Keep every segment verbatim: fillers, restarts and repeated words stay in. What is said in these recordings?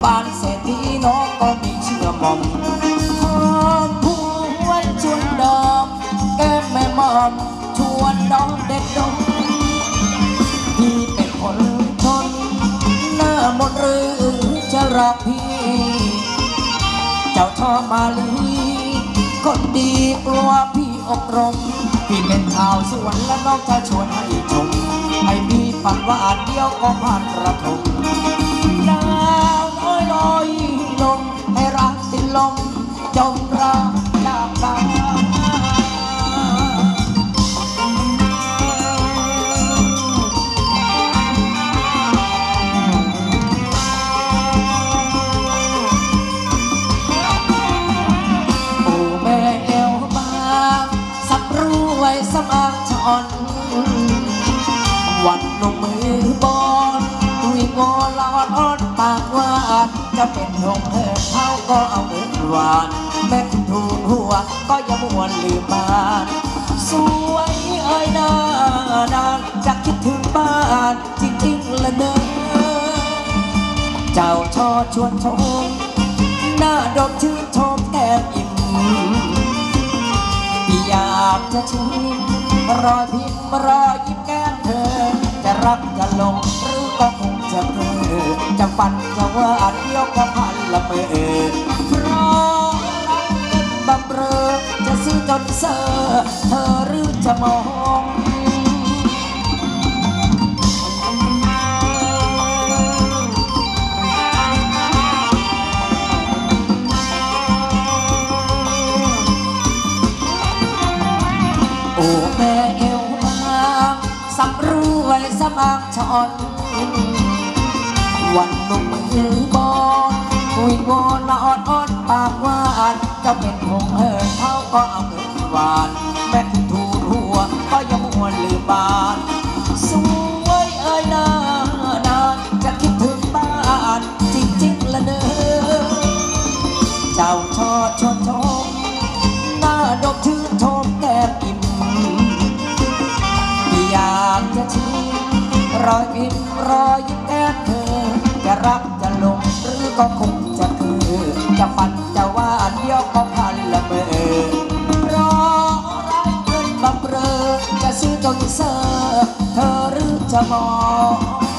บ้านเศรษฐีน้องก็มีเชื่อมอมหอมผู้ไว้ชวนดอมแก้มแม่มอมชวนน้องเด็กดงพี่เป็นคนชนหน้ามนต์หรือจะรักพี่เจ้าท่อมาลีคนดีกลัวพี่อบรมพี่เป็นชาวสวนและน้องจะชวนให้ชมให้พี่ฝันว่าเดียวก็ผ่านกระทงดาวน้อยลอยลงให้รักสิ้นลมจมรักจากกันสมางชอนวันนมมือบอลวิงวอนลอนอ้อนปากว่าจะเป็นหงเหินเขาก็เอาเงินหวานแม่ทูลหัวก็ยังมวนลืมบ้านสวยเอ้ยนานานจะคิดถึงบ้านจริงๆละเนอเจ้าชอชวนชมหน้าดมชื่นชมแก้มอิ่มอยากจะชิมรอยพิมพ์รอยยิ้มแก้มเธอจะรักจะลงหรือก็คงจะเธอจะฝันจะว่าเดียวก็พันละเมอเพราะรักเป็นบำเรอจะซื้อจนเซอเธอหรือจะมองโอ้แม่เอวบางสำรวยสมางชอนวันนุ่มมือบอลวิงวอนละอ่อนอ่อนปากหวานจะเป็นหงเหินเขาก็เอาเงินหวานแม่คุณทูลหัวก็ยังมวนลืมบ้านสวยเอ้ยนานานจะคิดถึงบ้านจริงๆละเนอเจ้าชอชวนชมหน้าดกชื่นชมแก้มอิ่มอยากจะชิมรอยพิมพ์รอยยิ้มแก้มเธอจะรักจะลงหรือก็คงจะคือจะฝันจะว่าเดียวก็พันละเมอรอไรเงินบำเรอจะซื้อจนเซอเธอหรือจะมอง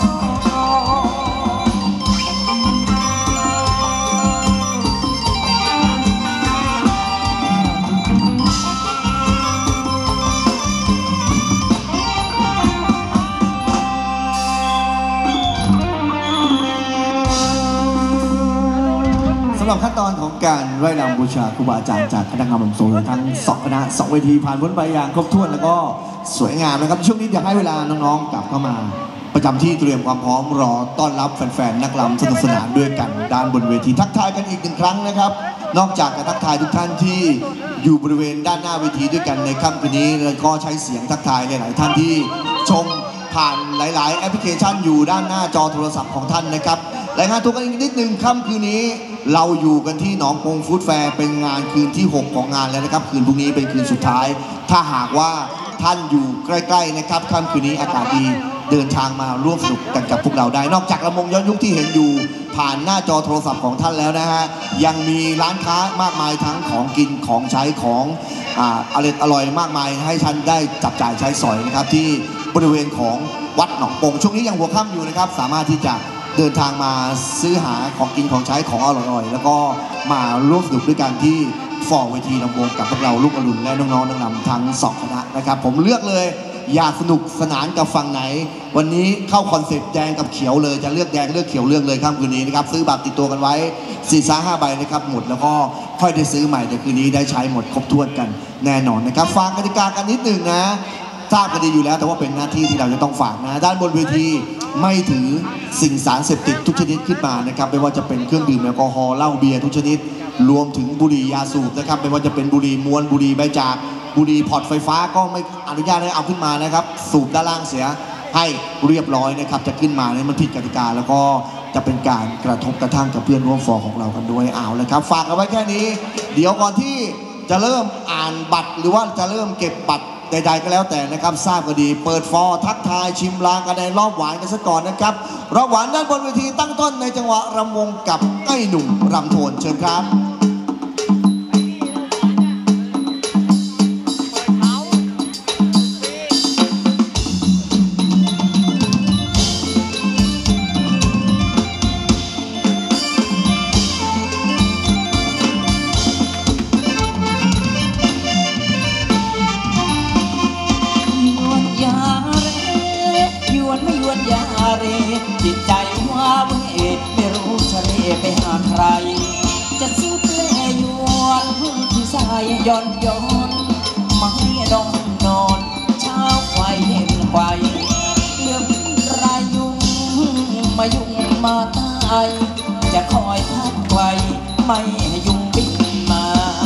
สำหรับขั้นตอนของการไหว้รำบูชาครูบาอาจารย์จากคณะกรรมการทั้งสองคณะสองเวทีผ่านพ้นไปอย่างครบถ้วนแล้วก็สวยงามนะครับช่วงนี้อยากให้เวลาน้องๆกลับเข้ามาประจำที่เตรียมความพร้อมรอต้อนรับแฟนๆนักรำสนุกสนานด้วยกันด้านบนเวทีทักทายกันอีกหนึ่งครั้งนะครับนอกจากจะทักทายทุกท่านที่อยู่บริเวณด้านหน้าเวทีด้วยกันในค่ำคืนนี้แล้วก็ใช้เสียงทักทายหลายๆท่านที่ชมผ่านหลายๆแอปพลิเคชันอยู่ด้านหน้าจอโทรศัพท์ของท่านนะครับรายงานตัวกันอีกนิดนึงค่ำคืนนี้เราอยู่กันที่หนองปงฟู้ดแฟร์เป็นงานคืนที่หกของงานแล้วนะครับคืนพรุ่งนี้เป็นคืนสุดท้ายถ้าหากว่าท่านอยู่ใกล้ๆนะครับค่ำคืนนี้อากาศดีเดินทางมาร่วมสนุกกันกับพวกเราได้นอกจากลำวงย้อนยุคที่เห็นอยู่ผ่านหน้าจอโทรศัพท์ของท่านแล้วนะฮะยังมีร้านค้ามากมายทั้งของกินของใช้ของอ่าอร่อยอร่อยมากมายให้ท่านได้จับจ่ายใช้สอยนะครับที่บริเวณของวัดหนองปงช่วงนี้ยังหัวค่ำอยู่นะครับสามารถที่จะเดินทางมาซื้อหาของกินของใช้ของอร่อยๆแล้วก็มาร่วมสนุกด้วยกันที่ฟอร์เวทีลำวงกับพวกเราลูกอรุณและน้องๆนางรำทั้งสองคณะนะครับผมเลือกเลยอยากสนุกสนานกับฝั่งไหนวันนี้เข้าคอนเซ็ปต์แดงกับเขียวเลยจะเลือกแดงเลือกเขียวเลือกเลยค่ำคืนนี้นะครับซื้อบัตรติดตัวกันไว้สี่สาห้าใบนะครับหมดแล้วก็ค่อยได้ซื้อใหม่แต่คืนนี้ได้ใช้หมดครบถ้วนกันแน่นอนนะครับฟังกติกากันนิดหนึ่งนะทราบกันดีอยู่แล้วแต่ว่าเป็นหน้าที่ที่เราจะต้องฝากนะด้านบนเวทีไม่ถือสิ่งสารเสพติดทุกชนิดขึ้นมานะครับไม่ว่าจะเป็นเครื่องดื่มแอลกอฮอล์เหล้าเบียร์ทุกชนิดรวมถึงบุหรี่ยาสูบนะครับไม่ว่าจะเป็นบุหรี่มวนบุหรี่ใบจากบุหรี่พอร์ตไฟฟ้าก็ไม่อนุญาตให้เอาขึ้นมานะครับสูบด้านล่างเสียให้เรียบร้อยนะครับจะขึ้นมาเนี่ยมันผิดกติกาแล้วก็จะเป็นการกระทบกระทั่งกับเพื่อนร่วมฟอร์ของเรากันด้วยเอาเลยครับฝากเอาไว้แค่นี้เดี๋ยวก่อนที่จะเริ่มอ่านบัตรหรือว่าจะเริ่มเก็บบัตรใดๆก็แล้วแต่นะครับทราบก็ดีเปิดฟอร์ทักทายชิมลางกันในรอบหวานกันซะก่อนนะครับรอบหวานด้านบนเวทีตั้งต้นในจังหวะรำวงกับไอ้หนุ่มรำโทนเชิญครับจิตใจว่าเมื่อไม่รู้จะเรไปหาใครจะซื้อเปลยวนที่สายย้อนย้อนมาให้ดองนอนเช้าไฟเห็นไฟเรื่องรายยุ่งมายุ่งมาตายจะคอยพัดไว้ไม่ให้ยุ่งบินมา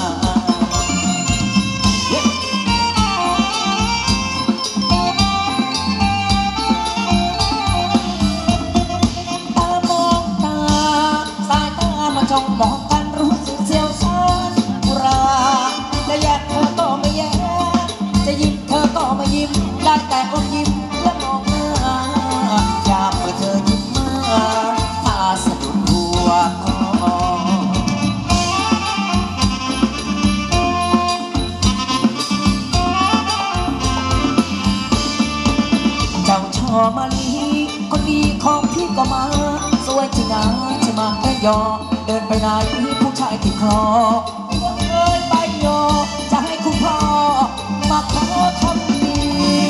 จ้องมองกันรู้สึกเสียวซ่านอุราจะแยกเธอก็ไม่แยกจะยิ้มเธอก็ไม่ยิ้มได้แต่อมยิ้มและมองหน้ายามเมื่อเธอยิ้มมาพาสะดุดหัวเจ้าชอมาลีคนดีของพี่ก็มาสวยจริงนะจะมาแค่ยอเดินไปไหนผู้ชายติดคอเอ้ยไปโยจะให้คุณพ่อมาขอคำนี้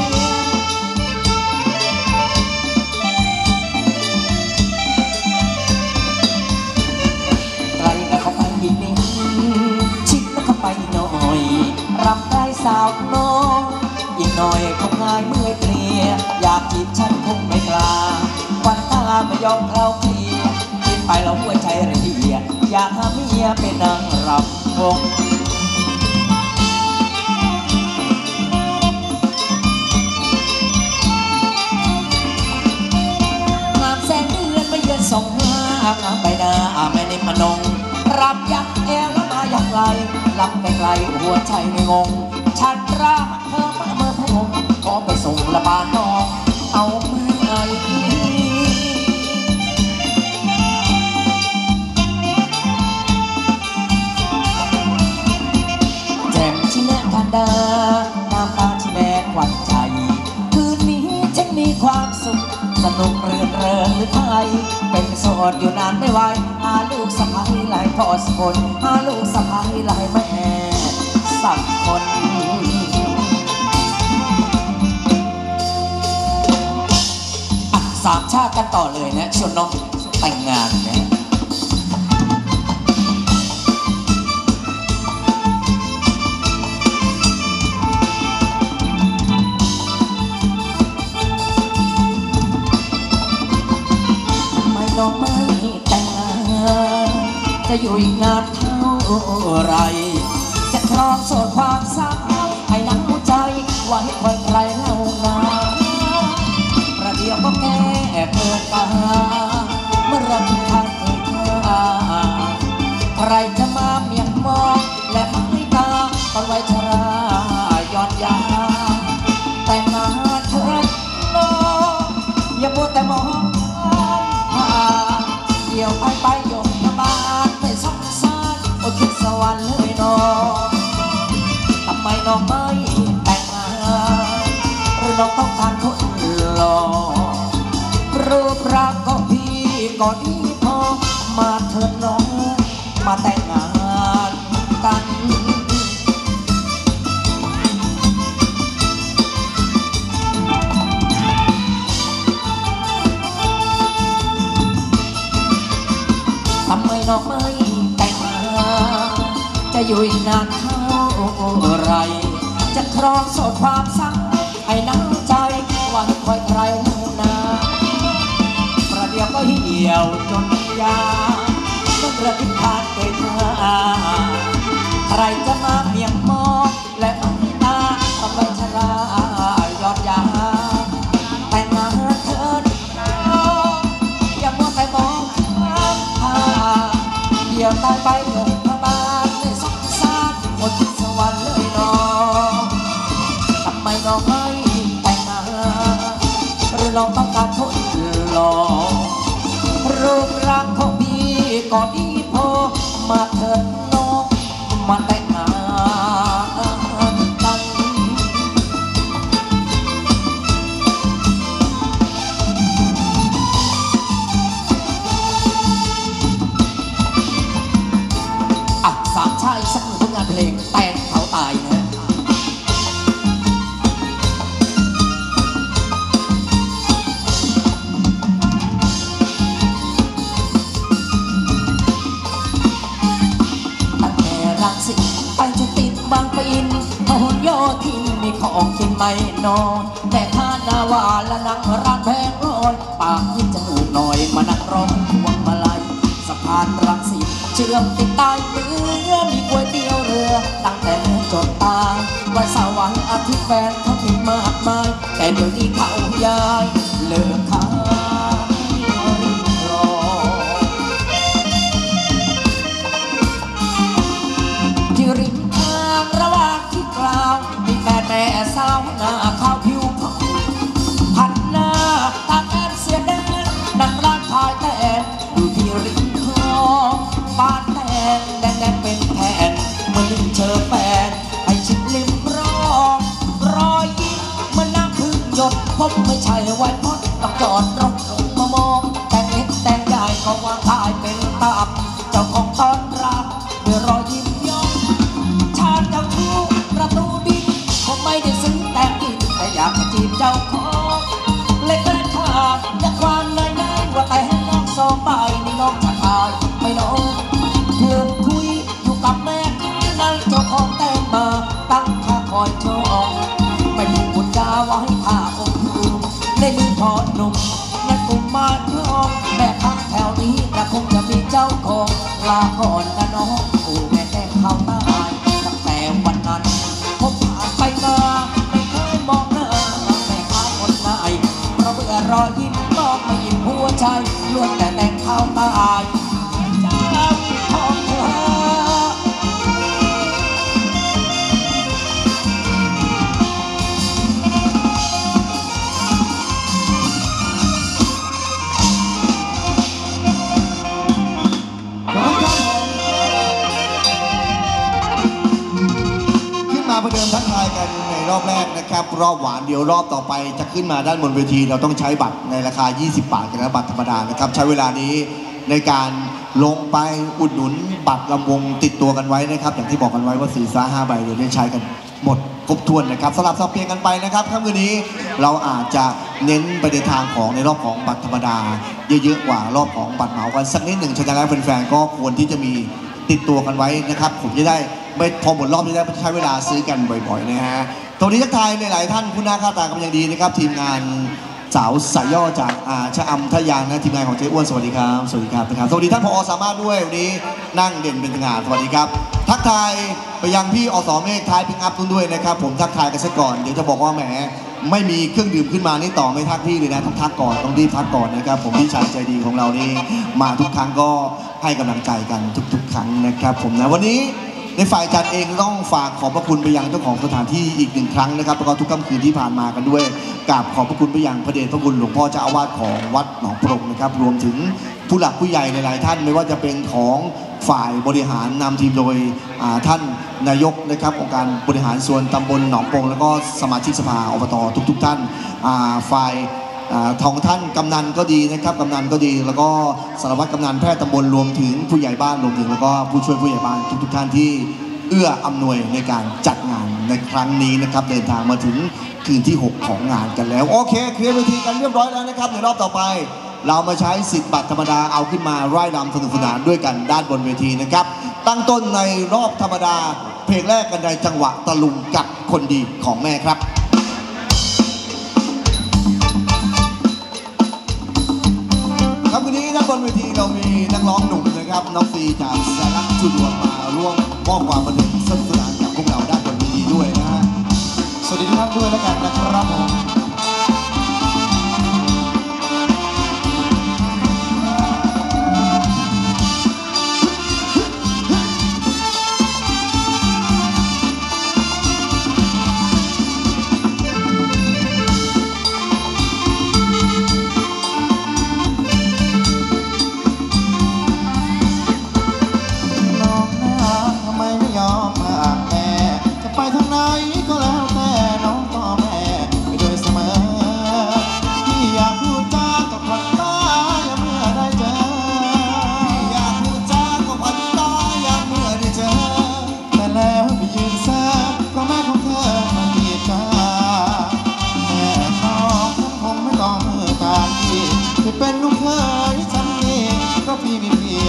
ไกลแล้วเข้าไปอีกนิดชิดแล้วเข้าไปหน่อยรับได้สาวน้องอีกหน่อยคงง่ายเมื่อยเพลียอยากจีบฉันคงไม่กล้าวันตาไม่ยอมเราเพียไปเราหัวใจระเบียดอยากหาเมียเป็นนางรำวงงามแสงเดือนไม่เยือนส่งหน้าไปหน้าไม่ได้มานงรับยักแอวแล้วมาอย่างไรรับไกลๆหัวใจไม่งงฉันรักเธอมาเมื่อพงขอไปส่งละบานน้องเอาเมื่อไดาน้ำตาที่แม่ควันใจคืนนี้ฉันมีความสุขสนุกเรื่นเริงหรือไทยเป็นโสดอยู่นานไม่ไหวหาลูกสะใภ้หลายพ่อสกลหาลูกสะใภ้หลายแม่สักคนอ่ะสามชาติกันต่อเลยนะชวนน้องแต่งงานนะน้องไม่แต่งงานจะอยู่อีกนานเท่าไรจะครองโสดความสาวให้หนังใจไว้คอยใครเล่านาประเดี๋ยวก็แก้เกิดกาเมื่อรักทางเคยท่าใครจะมาเมียงมองและไม่ตาตอนไว้ชราย้อนยาแต่งงานเถิดน้องอย่ามัวแต่มองเดี๋ยวไปไปยกมาบ้านไม่สงสารโอ้คิดสวรรค์เลยน้องทำไมน้องไม่แต่งงานหรือน้องต้องการคนหล่อรูปร่างก็พี่ก็ดีพอมาเถิดน้องมาแต่งงานกันทำไมน้องไม่แต่งงานจะอยู่อีกนานเท่าไรจะครองโสดความสักให้น้ำใจวันคอยใครเล่านาประเดี๋ยวก็เหี่ยวจนยาต้องกระดิ่งผ่านเคยท่าใครจะมาเมียงมองและไม่ตาทำไมชรายอดยาแต่งงานเถิดอย่ามัวแต่มองเดี๋ยวตายไปเกิดพระบาทในสงสารหมดสวรรค์เลยน้องเราต้องการทดลองรูปร่างของพี่ก็ดีพอมาเถิดน้องมาแต่งงานกันอ่ะสามชายสักหนึ่งผลงานเพลงแต่งเขาตายนะไปจะติดบางปะอินพหลโยธินมีของกินไม่นอนแต่ข้านาวาและนังร้านแพงลอยปากยิ่งจะหนูหน่อยมานักร้องพวงมาลัยสะพานรังสิตเชื่อมติดใต้เรือมีก๋วยเตี๋ยวเรือตั้งแต่เนื้อจนตายวันเสาร์วันอาทิตย์แฟนเขาติดมากมายแต่เดี๋ยวนี้เขาย้ายเลิกขายริมทางระหว่างที่กล่าวมีแฟนแม่สาวหน้าข้าวผิวผ่องพันหน้าตาแอบเสียแดงนั่งร้านขายแต่อยู่ที่ริมคลองปานแดงแดงแดงเป็นแผ่นเมื่อลิ้นเจอแฟนให้ชิดริมรองรอยยิ้มเมื่อน้ำพึ่งหยดพบไม่ใช่ไว้พอดต้องจอดรถลงมามองแต่เล็กแต่ใหญ่ก็วางขายเป็นตับเจ้าของต้อนรับด้วยรอยยิ้มประตูดินผมไม่ได้ซื้อแต่กินแต่อยากจะจีบเจ้าของเล็กแรกขาดจากความในในว่าแต่ให้น้องสองใบนี่น้องจะตายไม่น้องเธอคุยอยู่กับแม่นั่นเจ้าของแต่งมาตั้งค่าคอยโชว์ไม่พูดบุญจาว่าให้พาองค์ดูในมือถอดหนุ่มในกลุ่มมาทองแม่ค้าแถวนี้แต่คงจะมีเจ้าของลาก่อนนะน้องโอ้แม่แก้เขาตายตั้งแต่วันนั้นผมผ่านไปมาไม่เคยมองหน้าแม่ค้าคนไหนเพราะเบื่อรอยยิ้มมองไม่ยิ้มหัวใจล้วนแต่แต่งข้าวตายเจ้าของเธอประเดิมทักทายกันในรอบแรกนะครับรอบหวานเดี๋ยวรอบต่อไปจะขึ้นมาด้านบนเวทีเราต้องใช้บัตรในราคายี่สิบบาทกันนะบัตรธรรมดานะครับใช้เวลานี้ในการลงไปอุดหนุนบัตรลำวงติดตัวกันไว้นะครับอย่างที่บอกกันไว้ว่าสี่ซ่าห้าใบเดี๋ยวได้ใช้กันหมดครบถ้วนนะครับสลับสับเปลี่ยนกันไปนะครับค่ำคืนนี้เราอาจจะเน้นไปในทางของในรอบของบัตรธรรมดาเยอะๆกว่ารอบของบัตรเหมากันสักนิดหนึ่งฉะนั้นแล้วแฟนๆก็ควรที่จะมีติดตัวกันไว้นะครับผมจะได้ไม่พอหมดรอบนี้ได้ใช้เวลาซื้อกันบ่อยๆนะฮะตรงนี้ทักทายหลายๆท่านคุณหน้าค่าตากันอย่างดีนะครับทีมงานสาวสายย่อจากชะอำทะยานนะทีมงานของเจ๊อ้วนสวัสดีครับสวัสดีครับนะครับสวัสดีท่านผอ.สามารถด้วยวันนี้นั่งเด่นเป็นสง่าสวัสดีครับทักทายไปยังพี่อส.เมฆท้ายพิกอัพด้วยนะครับผมทักทายกันซะก่อนเดี๋ยวจะบอกว่าแหมไม่มีเครื่องดื่มขึ้นมานี่ต่อไม่ทักพี่เลยนะต้องทักก่อนต้องรีบทักก่อนนะครับผมพี่ชายใจดีของเรานี่มาทุกครั้งก็ให้กำลังใจกันทุกๆครั้งนะครับผมนะวันนี้ในฝ่ายจัดเองต้องฝากขอบพระคุณไปยังเจ้าของสถานที่อีกหนึ่งครั้งนะครับแล้วก็ทุกค่ำคืนที่ผ่านมากันด้วยกราบขอบพระคุณไปยังพระเดชพระคุณหลวงพ่อเจ้าอาวาสของวัดหนองปรงนะครับรวมถึงผู้หลักผู้ใหญ่หลายๆท่านไม่ว่าจะเป็นของฝ่ายบริหารนำทีมโดยท่านนายกนะครับองค์การบริหารส่วนตำบลหนองปรงแล้วก็สมาชิกสภาอบตทุกๆท่านฝ่ายทองท่านกำนันก็ดีนะครับกำนันก็ดีแล้วก็สารวัตรกำนันแพทย์ตำบลรวมถึงผู้ใหญ่บ้านรวมถึงแล้วก็ผู้ช่วยผู้ใหญ่บ้านทุกๆท่านที่เอื้ออำนวยในการจัดงานในครั้งนี้นะครับเดินทางมาถึงคืนที่หกของงานกันแล้วโอเคเคลียร์เวทีกันเรียบร้อยแล้วนะครับในรอบต่อไปเรามาใช้สิทธิ์บัตรธรรมดาเอาขึ้นมาร่ายรำสนุกสนานด้วยกันด้านบนเวทีนะครับตั้งต้นในรอบธรรมดาเพลงแรกกันในจังหวะตะลุงกับคนดีของแม่ครับครับวันนี้ด้านบนเวทีเรามีนักร้องหนุ่มนะครับน้องซีจากแสลักชุดวงมาร่วมมอบความบันเทิงสนุกสนานกับพวกเราด้านบนเวทีด้วยนะฮะสวัสดีทุกท่านด้วยแล้วกันนะครับผม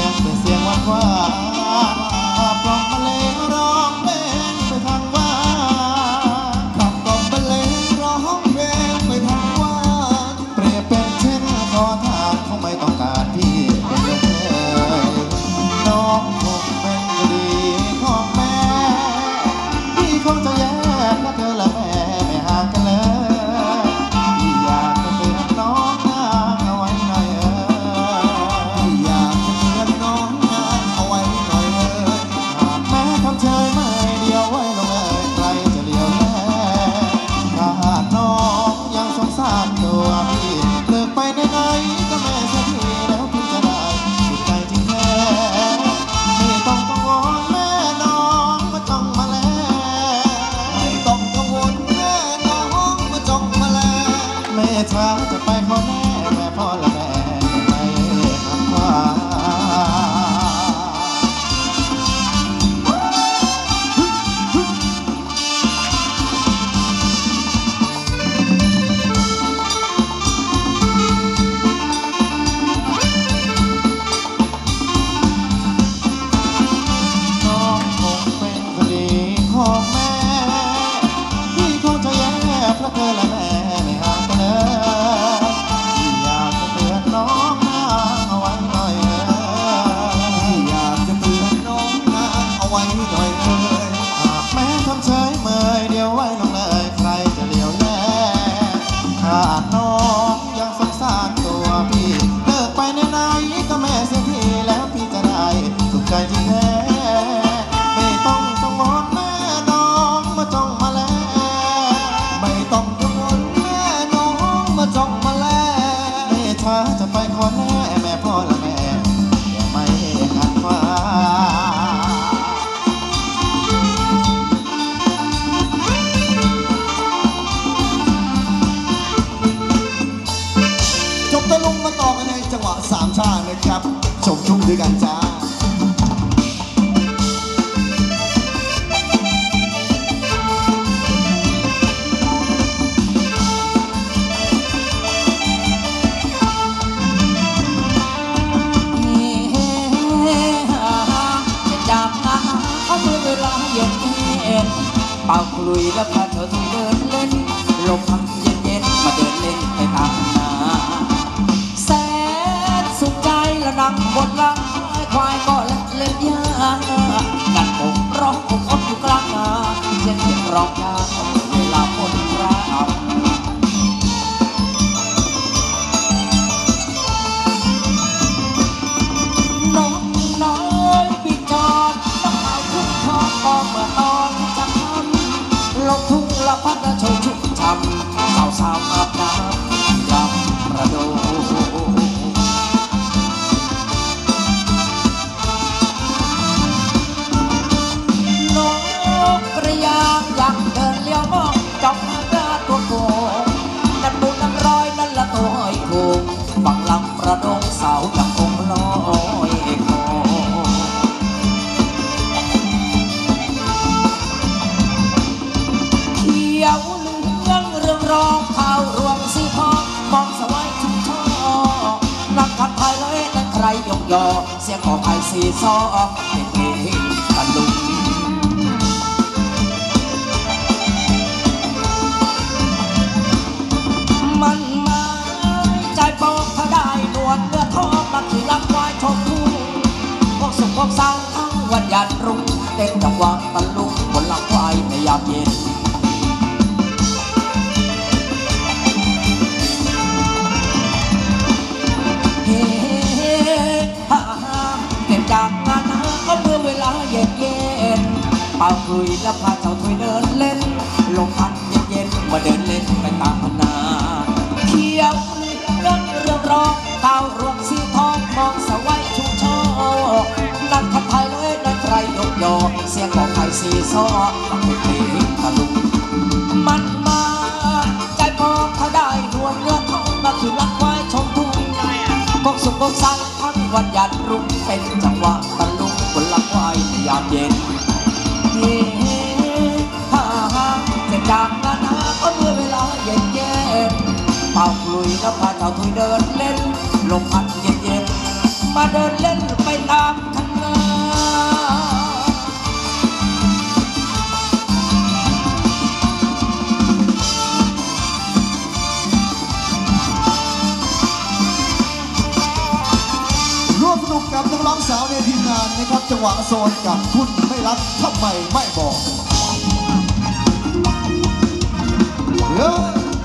งเป็นเสียงหวานหวานขับกล่อมบรรเลงร้องเพลงไปทางว่าขับกล่อมบรรเลงร้องเพลงไปทางว่าเปรียบเป็นเช่นขอทานคงไม่ต้องการพี่เป็นเลยน้องคงเป็นคดีของแม่พี่คงจะแย่เพราะเธอและแม่ไม่ห่างกันเลยพี่อยากจะเตือนน้องนางเอาไว้หน่อยเออพี่อยากจะเตือนน้องนางเอาไว้หน่อยเออหากแม้ทำเฉยไม่เดียวไว้ลงเลยใครจะเดียวแน่ถ้าหากน้องยังสงสารตัวพี่เลิกไปไหนๆก็แม่เสียทีแล้วพี่จะได้สุดใจจริงแท้ไม่ต้องกังวลแม่น้องมาจ้องมาแล้วไม่ต้องกังวลแม่น้องมาจ้องมาแล้วแม่ช้าจะไปขอแม่แม่พ่อและแม่ไม่หักว่า น้องคงเป็นคดีของแม่ที่คงจะแย่เพราะเธอและแม่ไม่ห่างกันเลยที่อยากจะเตือนน้องนางเอาไว้หน่อยเออที่อยากจะเตือนน้องนางเอาไว้หน่อยเออหากแม้ทำเฉยเมยเดียวไว้ลงเลยใครจะเลี้ยวแย่ถ้าน้องยังสงสารตัวพี่เลิกไปไหนๆก็แม่เสียทีแล้วพี่จะได้สุขใจจริงแท้ ไม่ต้องกังวลแม่น้องมาจ้องมาแล้วไม่ต้องกังวลแม่น้องมาจ้องมาแล้วแม่ช้าจะไปขอแน่แม่พ่อและแม่อย่าไม่หันฟ้าจบตะลุงมาต่อกันในจังหวะสามชาตินะครับชมทุ่งด้วยกันจ้าจากนั้นเขาเมื่อเวลาเย็นเย็นเป่าคลุยแล้วพาเธอทุเดินเล่นลมพัดเย็นเย็นมาเดินเล่นไปตามนาแสนสุขใจและนั่งบนหลังควายก็เล่นเล่นยากันผมร้องผมอดอยู่กลางนาเย็นเย็นร้องยาเวลาคนรักน้องน้อยปิดจอดน้ำขาวทุ่งทองก็เมื่อตอนจะทำลงทุ่งละพัดและโชยชุ่มช่ำสาวสาวอาบน้ำยำประโดนกกระยางยังเดินเลี้ยวมองจ้องหากาตัวโกงนั่นบุญนั่นรอยนั่นละตัวหอยโขงบังลำประโดงสาวยังคงลอยคอเขียวเหลืองเรืองรองข้าวรวงสีทองมองสวายชุ่มช่อนักขัดไทยเลยนั่นใครยกยอเสียงของไทยสีซอเป็นเพลงตะลุงมันหมายใจปองถ้าได้หนวดเนื้อทองนักขี่ลักควายชมทุ่งพวกสุขพวกสาวทั้งวันยันรุ่งเต้นจังหวะตะลุงบนหลังควายในยามเย็นเฮ้ฮ่าฮ่าเก็บจากงานนะก็เมื่อเวลาเย็นเย็นเป่าคุยและพาเจ้าถุยเดินเล่นลมพัดเย็นเย็นมาเดินเล่นไปตามนาเขียวเหลืองเรืองรองข้าวรวงสีทองมองสวายชุ่มช่อนั่นขัดไทยเลยนั่นใครยกยอเสียงของไทยสีซอต้องเป็นเพลงตะลุงมันมาใจพอถ้าได้รวมเนื้อทองมาคือรักควายชมทุ่งกกสุขกกสันทั้งวันยันรุ่งเป็นจังหวะตะลุงบนหลังควายในยามเย็นเฮ้ฮ่าฮ่าเสร็จจากงานนะก็เมื่อเวลาเย็นเย็นเป่าคลุยแล้วพาเจ้าถุยเดินเล่นลมพัดเย็นเย็นมาเดินเล่นไปตามทีมงานนะครับจังหวะโซนกับคุณไม่รักทำไมไม่บอกเยอะ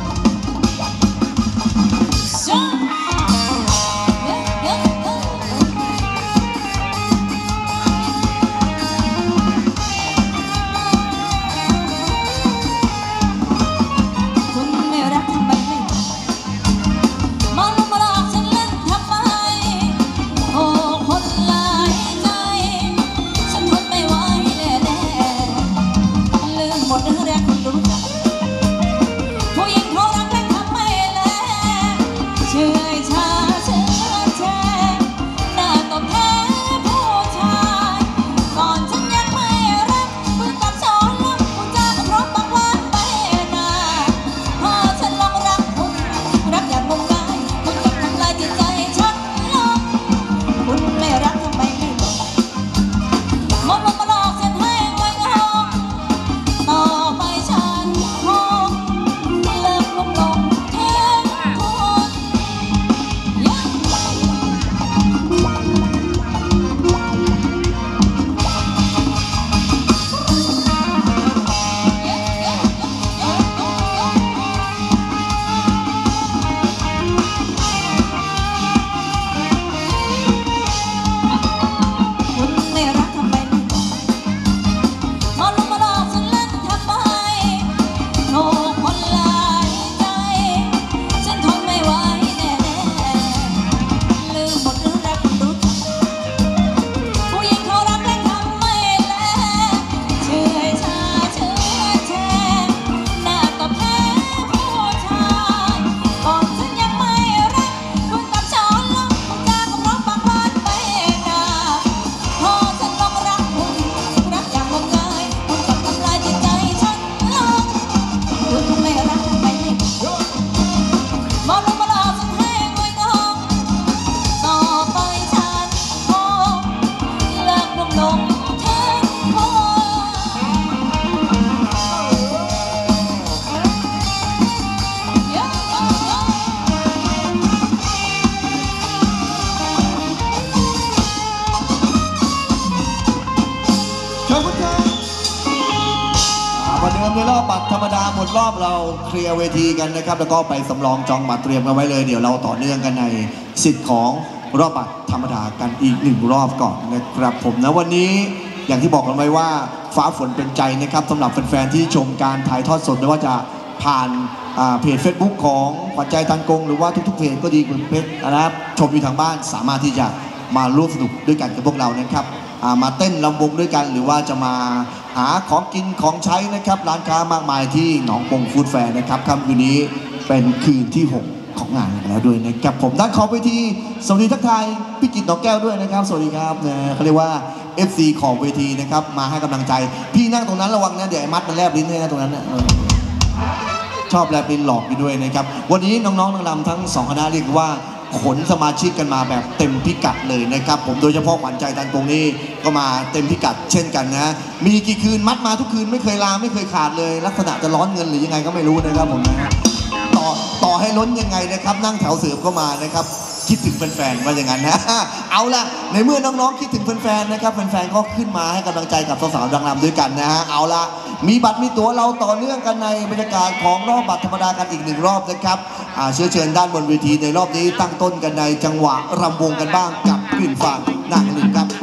ในรอบบัตรธรรมดาหมดรอบเราเคลียร์เวทีกันนะครับแล้วก็ไปสำรองจองบัตรเตรียมกันไว้เลยเดี๋ยวเราต่อเนื่องกันในสิทธิ์ของรอบบัตรธรรมดากันอีกหนึ่งรอบก่อนนะครับผมนะวันนี้อย่างที่บอกกันไว้ว่าฟ้าฝนเป็นใจนะครับสำหรับแฟนๆที่ชมการถ่ายทอดสดไม่ว่าจะผ่านเพจ Facebook ของขวัญใจตันกงหรือว่าทุกๆเพจก็ดีคุณเพชรนะครับชมอยู่ทางบ้านสามารถที่จะมาร่วมสนุกด้วยกันกับพวกเรานะครับมาเต้นรำวงด้วยกันหรือว่าจะมาหาของกินของใช้นะครับร้านค้ามากมายที่หนองปงฟู้ดแฟร์นะครับค่ำคืนนี้เป็นคืนที่หกของงานแล้วด้วยนะครับผมด้านขอบเวทีสวัสดีทักทายพี่กิตหนองแก้วด้วยนะครับสวัสดีครับนะเขาเรียกว่า เอฟ ซี ขอบเวทีนะครับมาให้กำลังใจพี่นั่งตรงนั้นระวังนะเดี๋ยวไอ้มัดมันแลบลิ้นให้นะตรงนั้นนะชอบแลบลิ้นหลอกอยู่ด้วยนะครับวันนี้น้องๆนางรำทั้งสองคณะเรียกว่าขนสมาชิกกันมาแบบเต็มพิกัดเลยนะครับผมโดยเฉพาะขวัญใจตันกงนี่ก็มาเต็มพิกัดเช่นกันนะมีกี่คืนมัดมาทุกคืนไม่เคยลาไม่เคยขาดเลยลักษณะจะร้อนเงินหรือยังไงก็ไม่รู้นะครับผมนะต่อต่อให้ล้นยังไงนะครับนั่งแถวเสือก็มานะครับคิดถึงแฟนๆว่าอย่างนั้นนะเอาละในเมื่อน้องๆคิดถึงแฟนๆนะครับแฟนๆก็ขึ้นมาให้กำลังใจกับสาวๆดังรำด้วยกันนะฮะเอาละมีบัตรมีตั๋วเราต่อเนื่องกันในบรรยากาศของรอบบัตรธรรมดากันอีกหนึ่งรอบนะครับเชื้อเชิญด้านบนเวทีในรอบนี้ตั้งต้นกันในจังหวะรำวงกันบ้างกับกลิ่นฟางนางหนึ่งครับ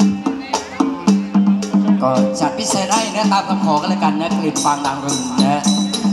ก็จัดพิเศษให้นะตามคำขอกันแล้วกันนะกลิ่นฟางนางรึงนะ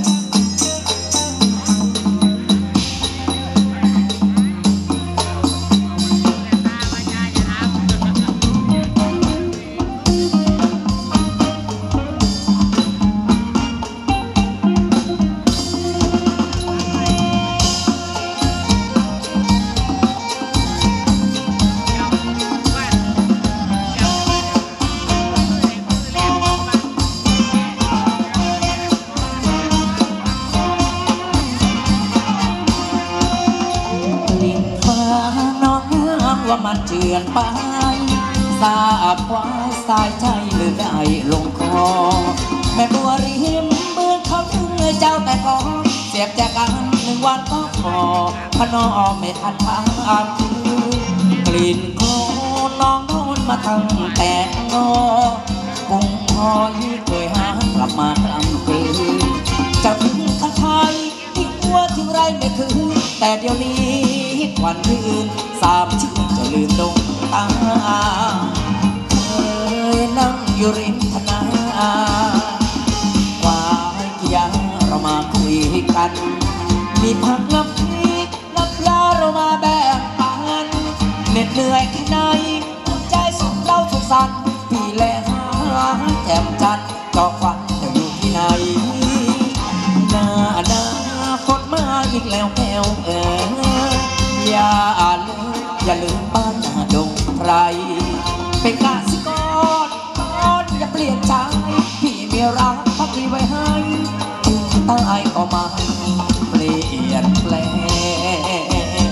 ว่ามันเจือนไปทราบว่าสายใจหรือได้ลงคอแม่บัวริมเบื่อเขาถึงเจ้าแต่ก่อนเสียบจากกันหนึ่งวันก็พอพนอไม่ทันทางคือกลิ่นโคลนน้องโน่นมาตั้งแต่งอกุ้งหอยเคยหากลับมากลำคืนจะถึงทางไทยที่หัวถึงไรไม่คืนแต่เดี๋ยวนี้วันยืนสามชื่อจะลืมดงตาเคยนั่งอยู่ริมทนาวายกี่ยังเรามาคุยกันมีพักน้ำพริกน้ำปลาเรามาแบ่งปันเหน็ดเหนื่อยแค่ไหนหัวใจสมเราสุขสันต์พี่แลหาแจ่มจันทร์จอกฟันจะอยู่ที่ไหนหน้าหน้าฝนมาอีกแล้วแก้วเอ๋ยอย่าลืมอย่าลืมบ้านนาดงไพรเป็นกสิกรก่อนอย่าเปลี่ยนใจพี่มีรักพักดีไว้ให้ถึงตายก็ไม่เปลี่ยนแปลง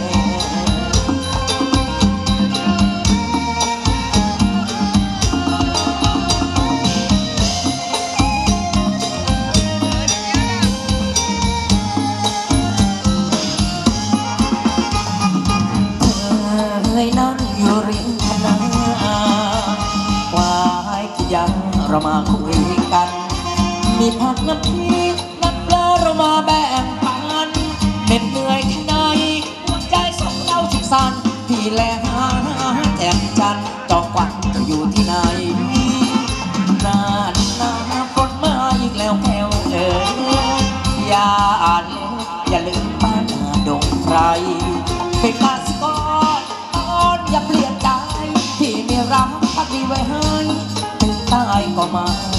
เคยนั่งอยู่ริมทนาวายกี่ยังเรามาคุยกันมีผักน้ำพริกน้ำปลาเรามาแบ่งปันเหน็ดเหนื่อยแค่ไหนหัวใจสองเราสุขสันต์พี่แลหาแจ่มจันทร์จอกควันจะอยู่ที่ไหนนานนาฝนมาอีกแล้วแก้วเอ๋ยอย่าลืมอย่าลืมบ้านนาดงไพรเป็นกสิกรอย่าเปลี่ยนใจที่มีรักพักดีไว้ให้ถึงตายก็มา